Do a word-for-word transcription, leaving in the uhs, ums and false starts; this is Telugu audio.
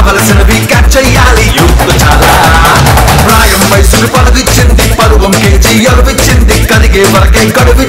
కావలసినవి క్యాచ్ చెయ్యాలి యూత్ చాలా ప్రాయం వయసుకు పదవిచ్చింది పరువం కేజీ అలవిచ్చింది కదిగే వరకే కడువి